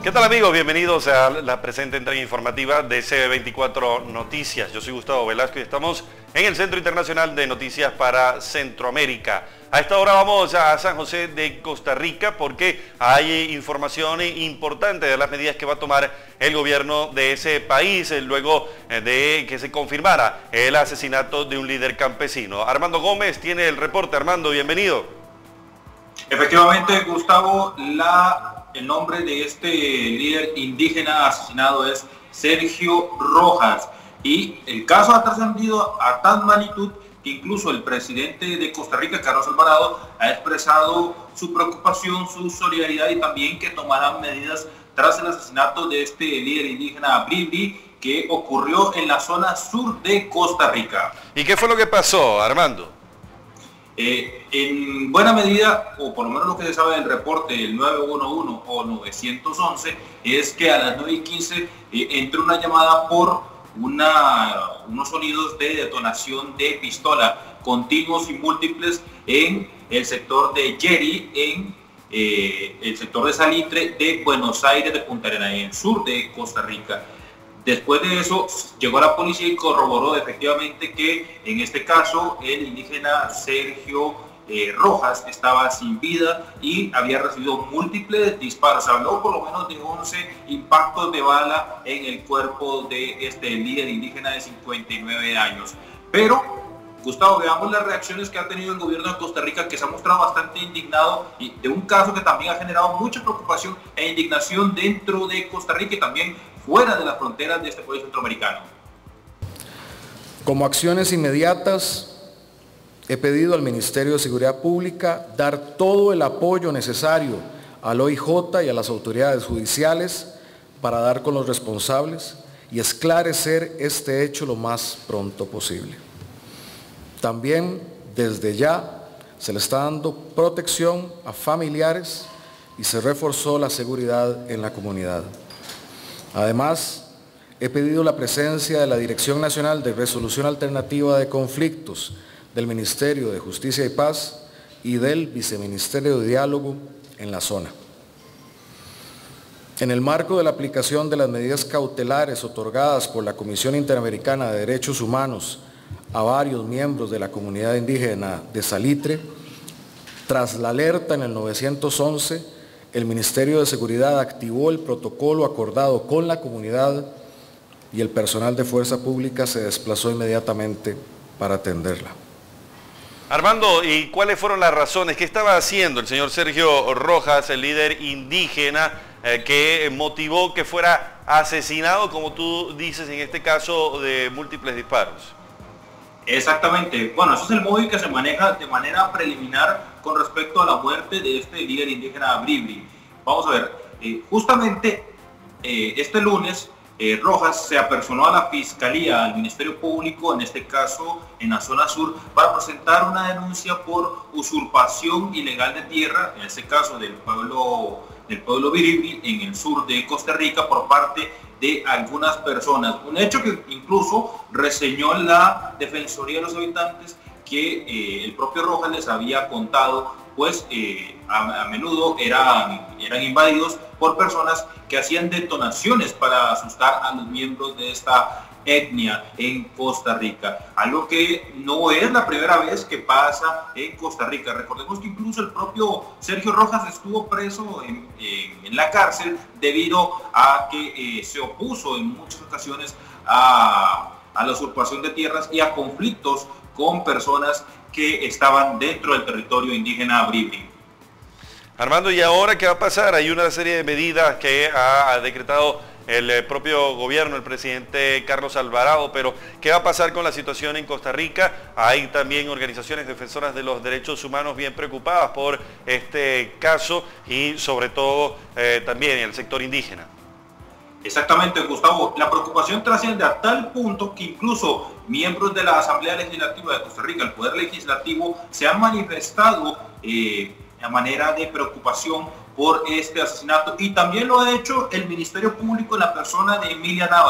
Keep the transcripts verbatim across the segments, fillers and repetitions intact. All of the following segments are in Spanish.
¿Qué tal, amigos? Bienvenidos a la presente entrega informativa de C B veinticuatro Noticias. Yo soy Gustavo Velasco y estamos en el Centro Internacional de Noticias para Centroamérica. A esta hora vamos a San José de Costa Rica porque hay información importante de las medidas que va a tomar el gobierno de ese país luego de que se confirmara el asesinato de un líder campesino. Armando Gómez tiene el reporte. Armando, bienvenido. Efectivamente, Gustavo, la... El nombre de este líder indígena asesinado es Sergio Rojas y el caso ha trascendido a tal magnitud que incluso el presidente de Costa Rica, Carlos Alvarado, ha expresado su preocupación, su solidaridad y también que tomarán medidas tras el asesinato de este líder indígena Bribri que ocurrió en la zona sur de Costa Rica. ¿Y qué fue lo que pasó, Armando? Eh, en buena medida, o por lo menos lo que se sabe del reporte del nueve uno uno o novecientos once, es que a las nueve y quince eh, entró una llamada por una, unos sonidos de detonación de pistola continuos y múltiples en el sector de Yeri, en eh, el sector de Salitre de Buenos Aires de Punta Arenas, en el sur de Costa Rica. Después de eso llegó la policía y corroboró efectivamente que en este caso el indígena Sergio eh, Rojas estaba sin vida y había recibido múltiples disparos. Habló por lo menos de once impactos de bala en el cuerpo de este líder indígena de cincuenta y nueve años. Pero, Gustavo, veamos las reacciones que ha tenido el gobierno de Costa Rica, que se ha mostrado bastante indignado y de un caso que también ha generado mucha preocupación e indignación dentro de Costa Rica y también fuera de las fronteras de este país centroamericano. Como acciones inmediatas, he pedido al Ministerio de Seguridad Pública dar todo el apoyo necesario al O I J y a las autoridades judiciales para dar con los responsables y esclarecer este hecho lo más pronto posible. También, desde ya, se le está dando protección a familiares y se reforzó la seguridad en la comunidad. Además, he pedido la presencia de la Dirección Nacional de Resolución Alternativa de Conflictos, del Ministerio de Justicia y Paz y del Viceministerio de Diálogo en la zona. En el marco de la aplicación de las medidas cautelares otorgadas por la Comisión Interamericana de Derechos Humanos a varios miembros de la comunidad indígena de Salitre, tras la alerta en el novecientos once, el Ministerio de Seguridad activó el protocolo acordado con la comunidad y el personal de Fuerza Pública se desplazó inmediatamente para atenderla. Armando, ¿y cuáles fueron las razones? ¿Qué estaba haciendo el señor Sergio Rojas, el líder indígena, eh, que motivó que fuera asesinado, como tú dices, en este caso de múltiples disparos? Exactamente. Bueno, eso es el móvil que se maneja de manera preliminar con respecto a la muerte de este líder indígena Bribri. Vamos a ver, eh, justamente eh, este lunes eh, Rojas se apersonó a la Fiscalía, al Ministerio Público, en este caso en la zona sur, para presentar una denuncia por usurpación ilegal de tierra, en este caso del pueblo, del pueblo Bribri, en el sur de Costa Rica, por parte de algunas personas. Un hecho que incluso reseñó la Defensoría de los Habitantes, que eh, el propio Rojas les había contado, pues eh, a, a menudo eran, eran invadidos por personas que hacían detonaciones para asustar a los miembros de esta etnia en Costa Rica. Algo que no es la primera vez que pasa en Costa Rica. Recordemos que incluso el propio Sergio Rojas estuvo preso en, en, en la cárcel debido a que eh, se opuso en muchas ocasiones a, a la usurpación de tierras y a conflictos con personas que estaban dentro del territorio indígena Bribri. Armando, ¿y ahora qué va a pasar? Hay una serie de medidas que ha decretado el propio gobierno, el presidente Carlos Alvarado, pero ¿qué va a pasar con la situación en Costa Rica? Hay también organizaciones defensoras de los derechos humanos bien preocupadas por este caso y sobre todo eh, también el sector indígena. Exactamente, Gustavo. La preocupación trasciende a tal punto que incluso miembros de la Asamblea Legislativa de Costa Rica, el Poder Legislativo, se han manifestado eh, a manera de preocupación por este asesinato y también lo ha hecho el Ministerio Público en la persona de Emilia Navas,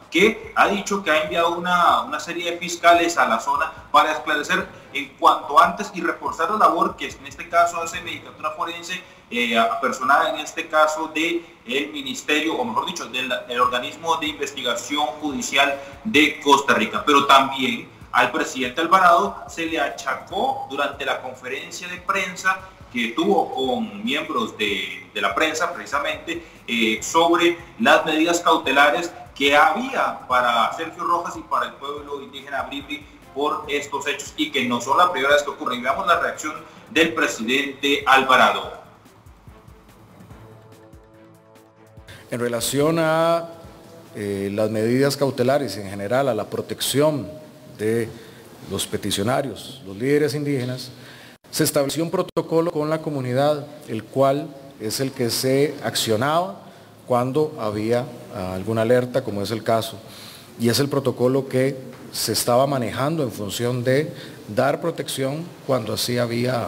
que ha dicho que ha enviado una, una serie de fiscales a la zona para esclarecer en cuanto antes y reforzar la labor que en este caso hace Medicatura Forense, eh, personal en este caso del Ministerio, o mejor dicho, del el organismo de investigación judicial de Costa Rica. Pero también al presidente Alvarado se le achacó durante la conferencia de prensa que tuvo con miembros de, de la prensa precisamente eh, sobre las medidas cautelares que había para Sergio Rojas y para el pueblo indígena Bribri por estos hechos, y que no son la primera vez que ocurre. Y veamos la reacción del presidente Alvarado. En relación a eh, las medidas cautelares y en general a la protección de los peticionarios, los líderes indígenas, se estableció un protocolo con la comunidad, el cual es el que se accionaba cuando había uh, alguna alerta, como es el caso, y es el protocolo que se estaba manejando en función de dar protección cuando así había,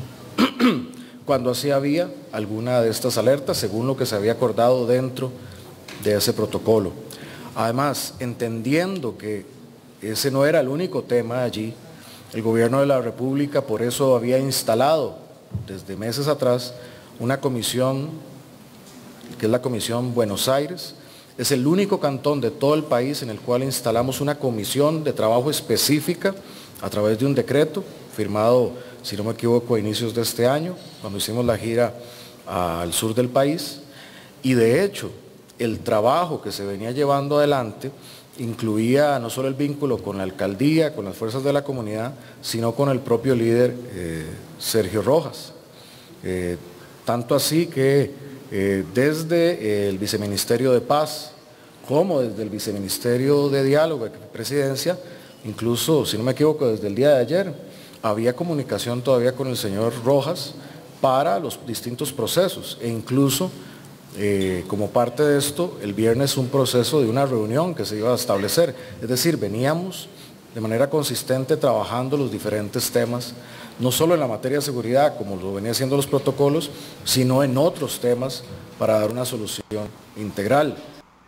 cuando así había alguna de estas alertas, según lo que se había acordado dentro de ese protocolo. Además, entendiendo que ese no era el único tema allí, el gobierno de la República por eso había instalado desde meses atrás una comisión, que es la Comisión Buenos Aires. Es el único cantón de todo el país en el cual instalamos una comisión de trabajo específica a través de un decreto firmado, si no me equivoco, a inicios de este año, cuando hicimos la gira al sur del país. Y de hecho, el trabajo que se venía llevando adelante incluía no solo el vínculo con la alcaldía, con las fuerzas de la comunidad, sino con el propio líder eh, Sergio Rojas. Eh, tanto así que eh, desde el Viceministerio de Paz, como desde el Viceministerio de Diálogo y Presidencia, incluso, si no me equivoco, desde el día de ayer, había comunicación todavía con el señor Rojas para los distintos procesos, e incluso Eh, como parte de esto, el viernes un proceso de una reunión que se iba a establecer. Es decir, veníamos de manera consistente trabajando los diferentes temas, no solo en la materia de seguridad, como lo venía haciendo los protocolos, sino en otros temas para dar una solución integral.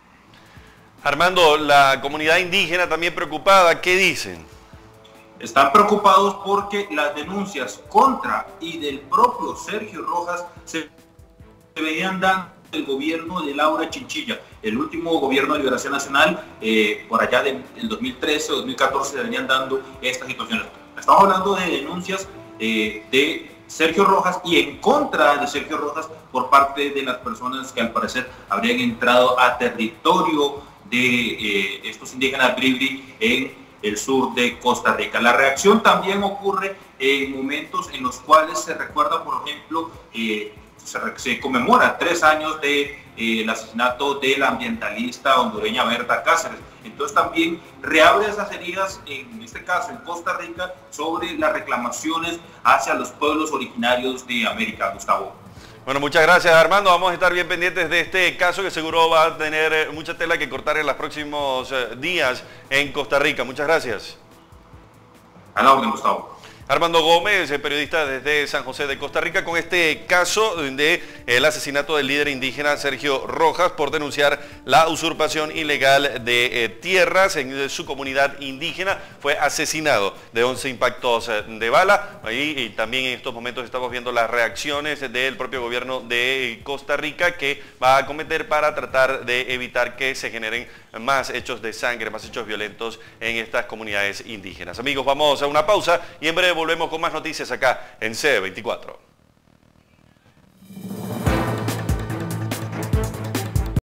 Armando, la comunidad indígena también preocupada, ¿qué dicen? Están preocupados porque las denuncias contra y del propio Sergio Rojas se venían dando el gobierno de Laura Chinchilla, el último gobierno de Liberación Nacional, eh, por allá del dos mil trece o dos mil catorce se venían dando estas situaciones. Estamos hablando de denuncias eh, de Sergio Rojas y en contra de Sergio Rojas por parte de las personas que al parecer habrían entrado a territorio de eh, estos indígenas Bribri en el sur de Costa Rica. La reacción también ocurre en momentos en los cuales se recuerda, por ejemplo, eh, Se, se conmemora tres años del de, eh, asesinato de la ambientalista hondureña Berta Cáceres. Entonces también reabre esas heridas, en este caso en Costa Rica, sobre las reclamaciones hacia los pueblos originarios de América. Gustavo. Bueno, muchas gracias, Armando. Vamos a estar bien pendientes de este caso que seguro va a tener mucha tela que cortar en los próximos días en Costa Rica. Muchas gracias. A la orden, Gustavo. Armando Gómez, periodista desde San José de Costa Rica, con este caso del asesinato del líder indígena Sergio Rojas por denunciar la usurpación ilegal de eh, tierras en su comunidad indígena. Fue asesinado de once impactos de bala. Ahí y también en estos momentos estamos viendo las reacciones del propio gobierno de Costa Rica, que va a acometer para tratar de evitar que se generen más hechos de sangre, más hechos violentos en estas comunidades indígenas. Amigos, vamos a una pausa y en breve volvemos con más noticias acá en C veinticuatro.